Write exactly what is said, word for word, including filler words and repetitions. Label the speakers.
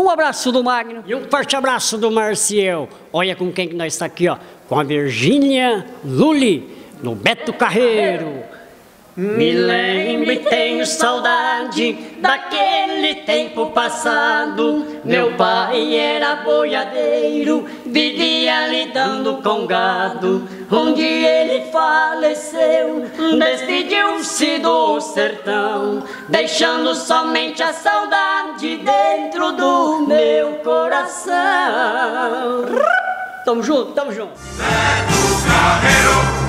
Speaker 1: Um abraço do Magno.
Speaker 2: E um forte abraço do Marcial. Olha com quem que nós está aqui, ó. Com a Virgínia Lully, no Beto Carreiro. Me lembro e tenho saudade daquele tempo passado. Meu pai era boiadeiro, vivia lidando com gado. Um dia ele faleceu, despediu-se do sertão, deixando somente a saudade dentro do meu coração. Tamo junto, tamo junto.
Speaker 3: Beto Carreiro.